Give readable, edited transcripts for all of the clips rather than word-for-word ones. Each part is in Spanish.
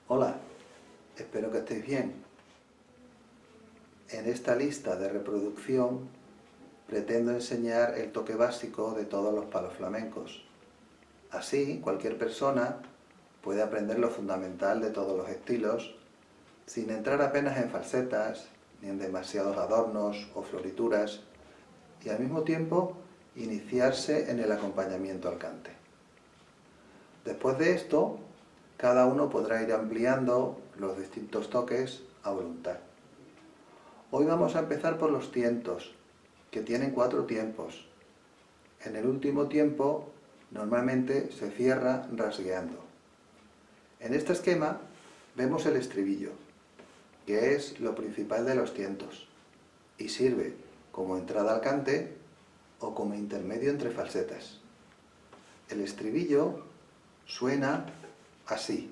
Hola, espero que estéis bien. En esta lista de reproducción pretendo enseñar el toque básico de todos los palos flamencos. Así, cualquier persona puede aprender lo fundamental de todos los estilos, sin entrar apenas en falsetas, ni en demasiados adornos o florituras, y al mismo tiempo iniciarse en el acompañamiento al cante. Después de esto, cada uno podrá ir ampliando los distintos toques a voluntad. Hoy vamos a empezar por los tientos, que tienen 4 tiempos. En el último tiempo, normalmente se cierra rasgueando. En este esquema vemos el estribillo, que es lo principal de los tientos, y sirve como entrada al cante o como intermedio entre falsetas. El estribillo suena así.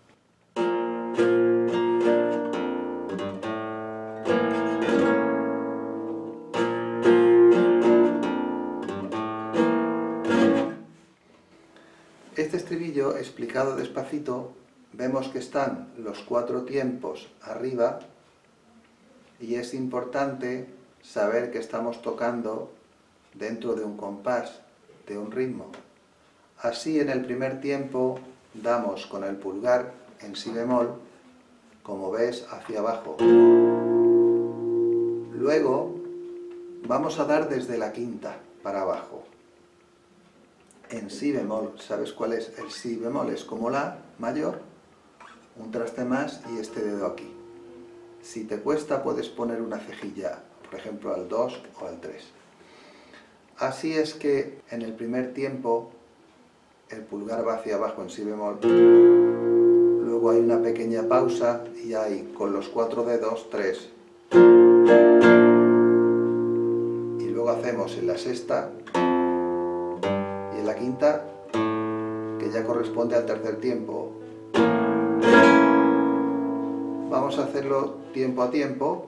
Este estribillo, explicado despacito, vemos que están los 4 tiempos arriba y es importante saber que estamos tocando dentro de un compás, de un ritmo. Así, en el primer tiempo damos con el pulgar en si bemol, como ves, hacia abajo. Luego vamos a dar desde la quinta para abajo, en si bemol. ¿Sabes cuál es el si bemol? Es como la mayor, un traste más y este dedo aquí. Si te cuesta puedes poner una cejilla, por ejemplo al 2 o al 3. Así es que en el primer tiempo el pulgar va hacia abajo en si bemol, luego hay una pequeña pausa y hay con los 4 dedos 3. Y luego hacemos en la sexta y en la quinta, que ya corresponde al tercer tiempo. Vamos a hacerlo tiempo a tiempo.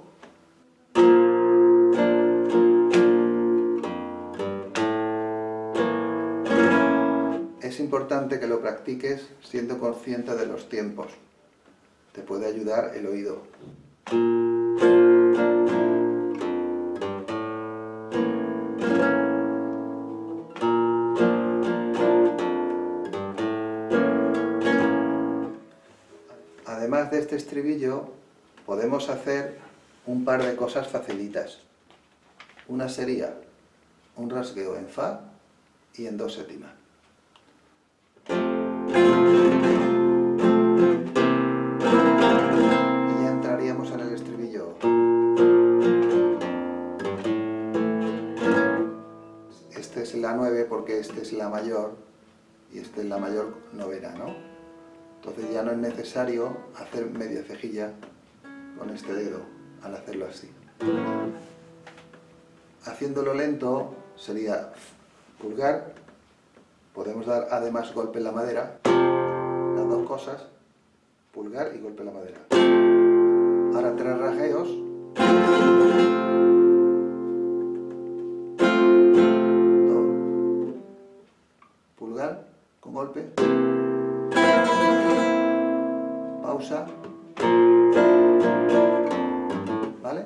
Es importante que lo practiques siendo consciente de los tiempos. Te puede ayudar el oído. Además de este estribillo, podemos hacer un par de cosas facilitas. Una sería un rasgueo en fa y en do séptima. Y ya entraríamos en el estribillo. Este es la 9 porque este es la mayor y este es la mayor novena, ¿no? Entonces ya no es necesario hacer media cejilla con este dedo al hacerlo así. Haciéndolo lento sería pulgar, podemos dar además golpe en la madera, las dos cosas, pulgar y golpe en la madera. Ahora 3 rasgueos. Pulgar con golpe. Pausa. ¿Vale?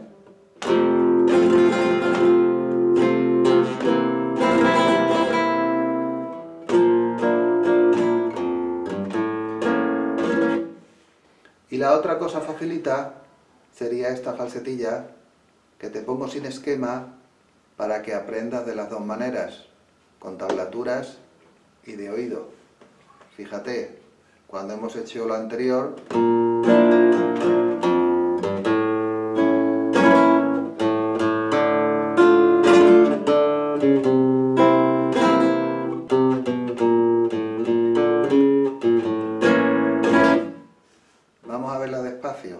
Y la otra cosa facilita sería esta falsetilla que te pongo sin esquema para que aprendas de las dos maneras, con tablaturas y de oído. Fíjate, cuando hemos hecho lo anterior, vamos a verla despacio.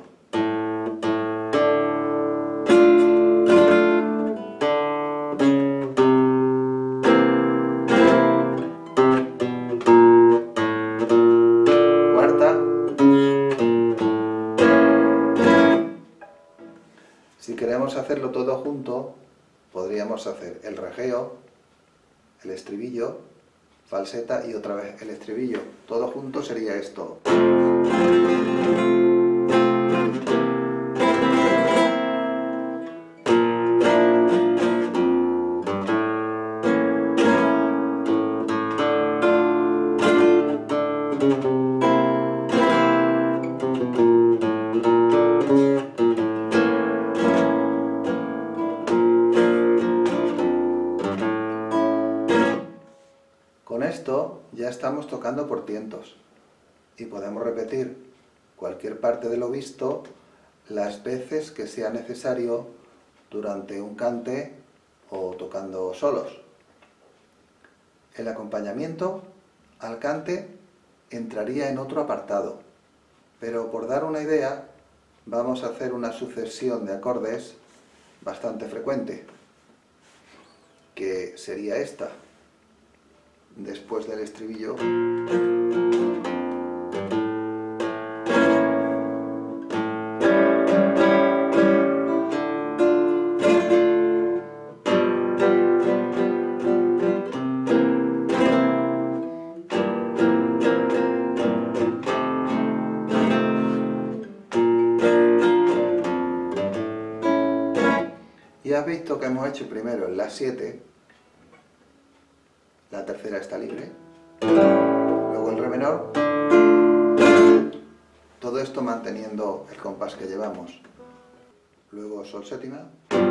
Si queremos hacerlo todo junto, podríamos hacer el rasgueo, el estribillo, falseta y otra vez el estribillo. Todo junto sería esto. Con esto ya estamos tocando por tientos y podemos repetir cualquier parte de lo visto las veces que sea necesario durante un cante o tocando solos. El acompañamiento al cante entraría en otro apartado, pero por dar una idea vamos a hacer una sucesión de acordes bastante frecuente, que sería esta. Después del estribillo, y has visto que hemos hecho primero el La 7, la tercera está libre, luego el Re menor, todo esto manteniendo el compás que llevamos, luego Sol séptima,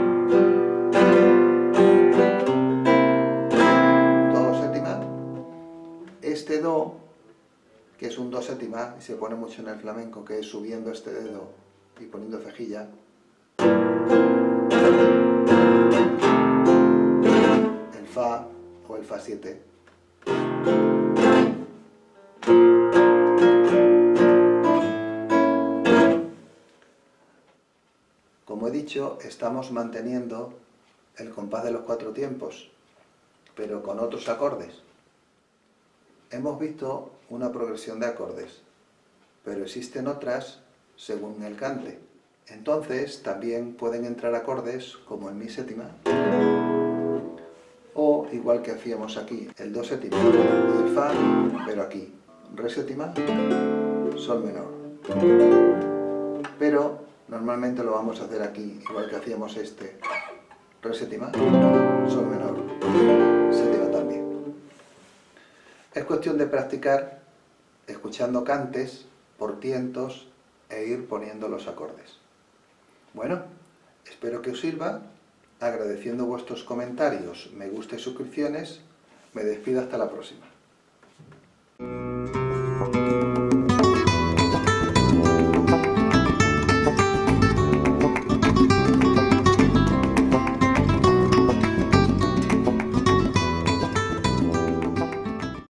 Do séptima, este Do, que es un Do séptima y se pone mucho en el flamenco, que es subiendo este dedo y poniendo cejilla, el Fa o el Fa 7, como he dicho, estamos manteniendo el compás de los cuatro tiempos, pero con otros acordes. Hemos visto una progresión de acordes, pero existen otras según el cante. Entonces también pueden entrar acordes como el Mi séptima, o igual que hacíamos aquí, el Do séptima y el Fa, pero aquí, Re séptima, Sol menor. Pero normalmente lo vamos a hacer aquí, igual que hacíamos este, Re séptima, Sol menor, séptima también. Es cuestión de practicar escuchando cantes por tientos e ir poniendo los acordes. Bueno, espero que os sirva. Agradeciendo vuestros comentarios, me gusta y suscripciones, me despido hasta la próxima.